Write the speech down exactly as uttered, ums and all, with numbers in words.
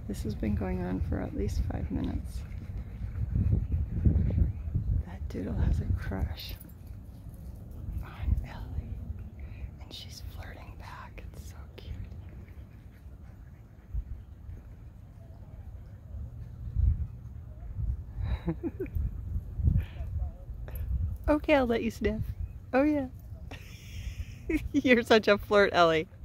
This has been going on for at least five minutes. That doodle has a crush on Ellie, and she's flirting back. It's so cute. Okay, I'll let you sniff. Oh yeah. You're such a flirt, Ellie.